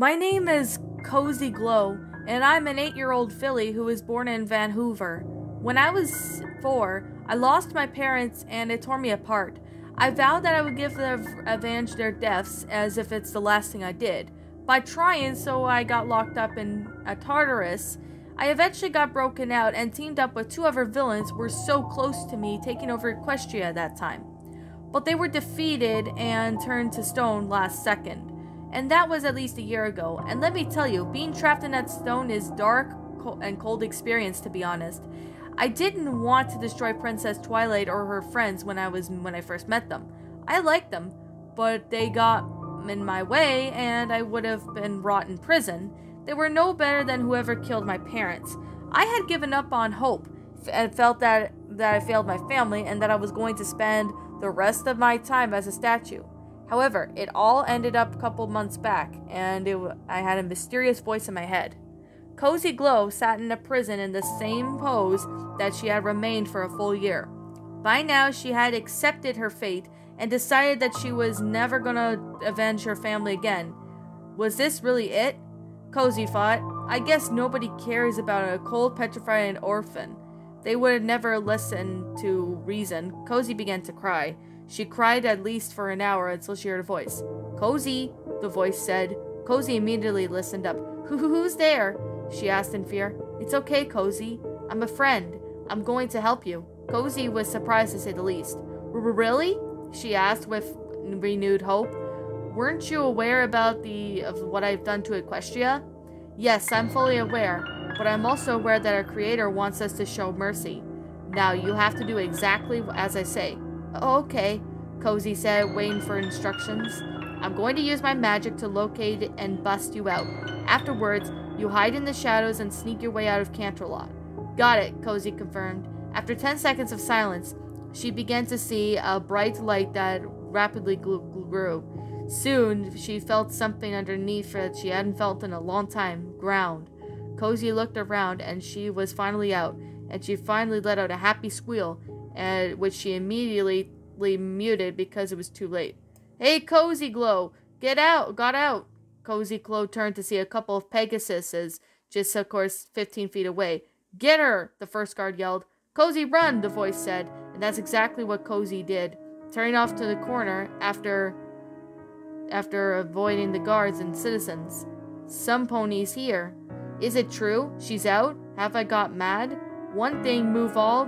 My name is Cozy Glow, and I'm an 8-year-old filly who was born in Vancouver. When I was 4, I lost my parents and it tore me apart. I vowed that I would avenge their deaths as if it's the last thing I did. By trying, so I got locked up in a Tartarus. I eventually got broken out and teamed up with 2 other villains who were so close to me taking over Equestria at that time. But they were defeated and turned to stone last second. And that was at least a year ago. And let me tell you, being trapped in that stone is dark and cold experience, to be honest. I didn't want to destroy Princess Twilight or her friends when I first met them. I liked them, but they got in my way and I would have been rot in prison. They were no better than whoever killed my parents. I had given up on hope and felt that I failed my family and that I was going to spend the rest of my time as a statue. However, it all ended up a couple months back, and I had a mysterious voice in my head. Cozy Glow sat in a prison in the same pose that she had remained for a full year. By now, she had accepted her fate and decided that she was never gonna avenge her family again. Was this really it? Cozy thought. I guess nobody cares about a cold, petrified orphan. They would never listen to reason. Cozy began to cry. She cried at least for an hour until she heard a voice. Cozy, the voice said. Cozy immediately listened up. Who's there? She asked in fear. It's okay, Cozy. I'm a friend. I'm going to help you. Cozy was surprised to say the least. Really? She asked with renewed hope. Weren't you aware of what I've done to Equestria? Yes, I'm fully aware, but I'm also aware that our creator wants us to show mercy. Now you have to do exactly as I say. Okay, Cozy said, waiting for instructions. I'm going to use my magic to locate and bust you out. Afterwards, you hide in the shadows and sneak your way out of Canterlot. Got it, Cozy confirmed. After 10 seconds of silence, she began to see a bright light that rapidly grew. Soon, she felt something underneath that she hadn't felt in a long time. Ground. Cozy looked around and she was finally out, and she finally let out a happy squeal, which she immediately muted because it was too late. Hey, Cozy Glow! Got out! Cozy Glow turned to see a couple of Pegasuses, just of course 15 feet away. Get her! The first guard yelled. Cozy, run! The voice said, and that's exactly what Cozy did, turning off to the corner after avoiding the guards and citizens. Some ponies here. Is it true? She's out? Have I got mad? One thing move all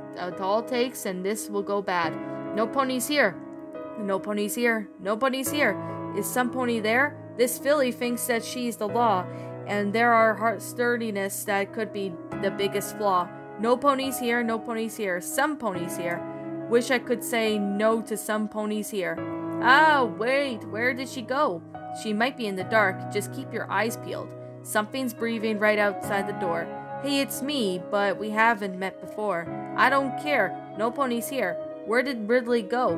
takes and this will go bad. No ponies here. No ponies here. No ponies here. Is some pony there? This filly thinks that she's the law, and there are heart sturdiness that could be the biggest flaw. No ponies here. No ponies here. Some ponies here. Wish I could say no to some ponies here. Ah, wait. Where did she go? She might be in the dark. Just keep your eyes peeled. Something's breathing right outside the door. Hey, it's me, but we haven't met before. I don't care. No ponies here. Where did Ridley go?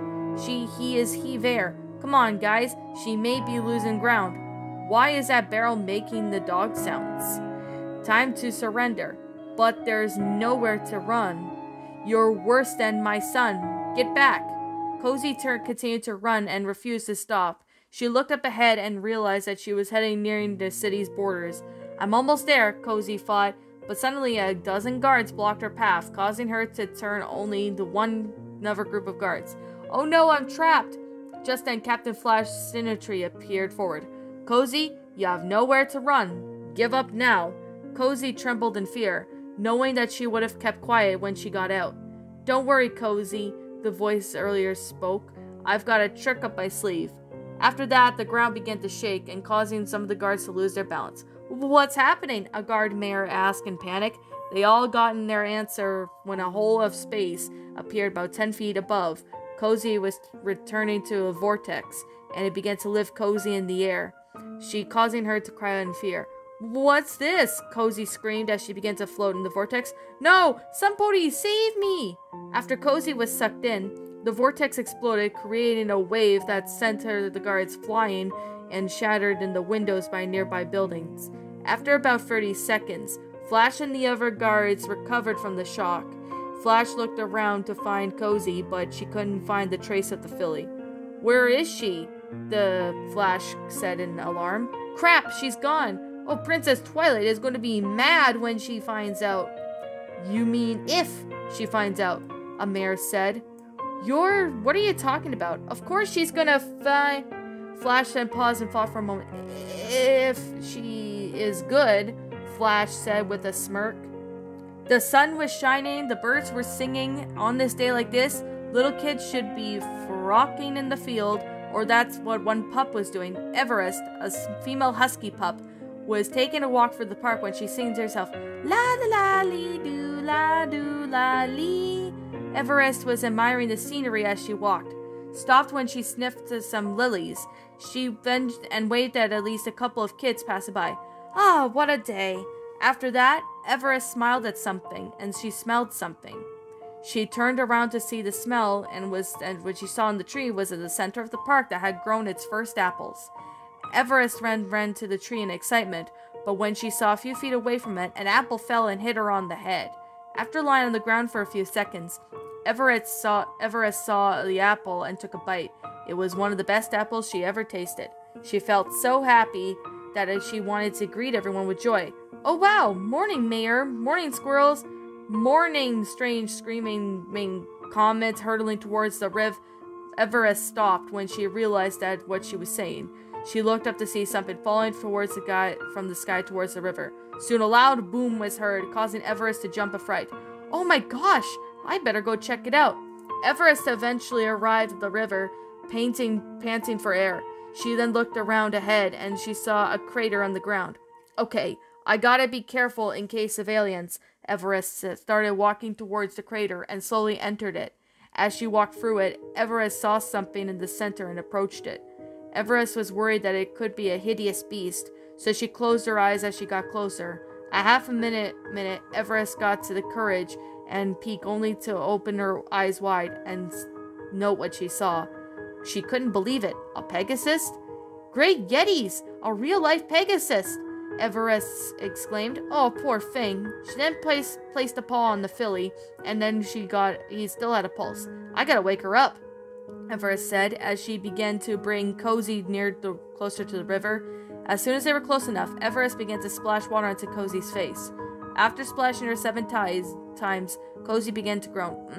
He there. Come on, guys. She may be losing ground. Why is that barrel making the dog sounds? Time to surrender. But there's nowhere to run. You're worse than my son. Get back. Cozy continued to run and refused to stop. She looked up ahead and realized that she was nearing the city's borders. I'm almost there, Cozy thought. But suddenly a dozen guards blocked her path, causing her to turn only to another group of guards. Oh no, I'm trapped! Just then Captain Flash Sinistry appeared forward. Cozy, you have nowhere to run. Give up now. Cozy trembled in fear, knowing that she would have kept quiet when she got out. Don't worry, Cozy, the voice earlier spoke. I've got a trick up my sleeve. After that, the ground began to shake and causing some of the guards to lose their balance. What's happening? A guard mayor asked in panic. They all got in their answer when a hole of space appeared about 10 feet above. Cozy was returning to a vortex, and it began to lift Cozy in the air, causing her to cry in fear. What's this? Cozy screamed as she began to float in the vortex. No! Some pony, save me! After Cozy was sucked in, the vortex exploded, creating a wave that sent the guards flying and shattered in the windows by nearby buildings. After about 30 seconds, Flash and the other guards recovered from the shock. Flash looked around to find Cozy, but she couldn't find the trace of the filly. Where is she? The Flash said in alarm. Crap, she's gone. Oh, Princess Twilight is going to be mad when she finds out. You mean if she finds out, Amir said. What are you talking about? Of course she's gonna Flash then paused and thought for a moment. If she is good, Flash said with a smirk. The sun was shining, the birds were singing. On this day like this, little kids should be frolicking in the field, or that's what one pup was doing. Everest, a female husky pup, was taking a walk through the park when she sings to herself, la la la lee doo la doo la lee. Everest was admiring the scenery as she walked, stopped when she sniffed some lilies. She bent and waved at least a couple of kids passing by. Ah, what a day. After that, Everest smiled at something, and she smelled something. She turned around to see the smell, and what she saw in the tree was in the center of the park that had grown its first apples. Everest ran to the tree in excitement, but when she saw a few feet away from it, an apple fell and hit her on the head. After lying on the ground for a few seconds, Everest saw the apple and took a bite. It was one of the best apples she ever tasted. She felt so happy that she wanted to greet everyone with joy. Oh wow! Morning, Mayor! Morning, squirrels! Morning! Strange screaming comments hurtling towards the river. Everest stopped when she realized that what she was saying. She looked up to see something falling from the sky towards the river. Soon a loud boom was heard, causing Everest to jump affright. Oh my gosh! I better go check it out. Everest eventually arrived at the river, panting for air. She then looked around ahead and she saw a crater on the ground. Okay, I gotta be careful in case of aliens. Everest started walking towards the crater and slowly entered it. As she walked through it, Everest saw something in the center and approached it. Everest was worried that it could be a hideous beast, so she closed her eyes as she got closer. A half a minute, Everest got to the courage and peek only to open her eyes wide and note what she saw. She couldn't believe it. A Pegasus? Great Yetis! A real-life Pegasus! Everest exclaimed. Oh, poor thing. She then placed a paw on the filly, and then he still had a pulse. I gotta wake her up, Everest said, as she began to bring Cozy closer to the river. As soon as they were close enough, Everest began to splash water onto Cozy's face. After splashing her 7 times, Cozy began to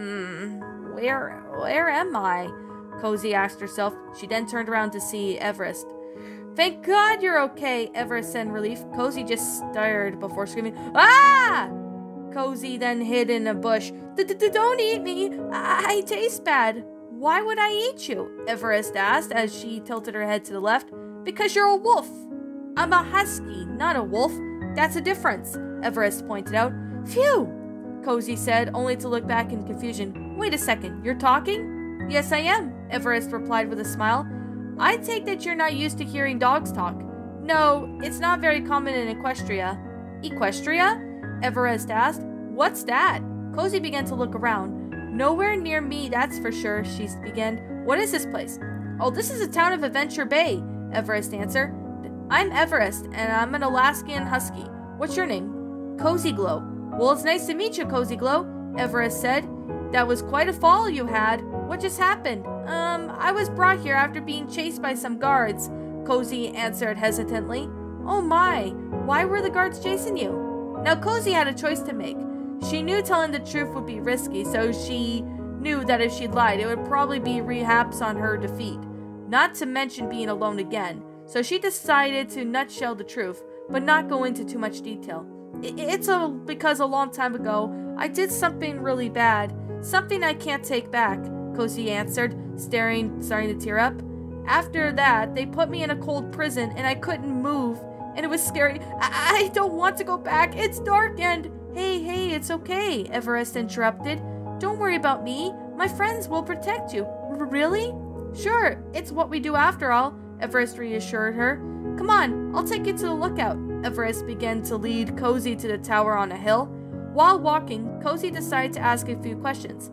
groan. Where am I? Cozy asked herself. She then turned around to see Everest. Thank God you're okay, Everest said in relief. Cozy just stared before screaming, Ah! Cozy then hid in a bush. Don't eat me! I taste bad. Why would I eat you? Everest asked as she tilted her head to the left. Because you're a wolf. I'm a husky, not a wolf. That's a difference, Everest pointed out. Phew, Cozy said, only to look back in confusion. Wait a second, you're talking? Yes, I am, Everest replied with a smile. I take that you're not used to hearing dogs talk. No, it's not very common in Equestria. Equestria? Everest asked. What's that? Cozy began to look around. Nowhere near me, that's for sure, she began. What is this place? Oh, this is the town of Adventure Bay, Everest answered. I'm Everest, and I'm an Alaskan husky. What's your name? Cozy Glow. Well, it's nice to meet you, Cozy Glow, Everest said. That was quite a fall you had. What just happened? I was brought here after being chased by some guards, Cozy answered hesitantly. Oh my, why were the guards chasing you? Now Cozy had a choice to make. She knew telling the truth would be risky, so she knew that if she lied, it would probably be rehaps on her defeat. Not to mention being alone again. So she decided to nutshell the truth, but not go into too much detail. It's because a long time ago, I did something really bad. Something I can't take back, Cozy answered, starting to tear up. After that, they put me in a cold prison and I couldn't move, and it was scary. I don't want to go back. It's dark and... Hey, it's okay, Everest interrupted. Don't worry about me. My friends will protect you. Really? Sure, it's what we do after all, Everest reassured her. Come on, I'll take you to the lookout. Everest began to lead Cozy to the tower on a hill. While walking, Cozy decided to ask a few questions.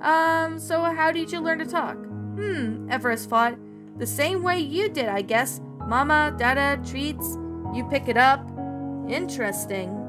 So how did you learn to talk? Everest thought. The same way you did, I guess. Mama, Dada, treats. You pick it up. Interesting.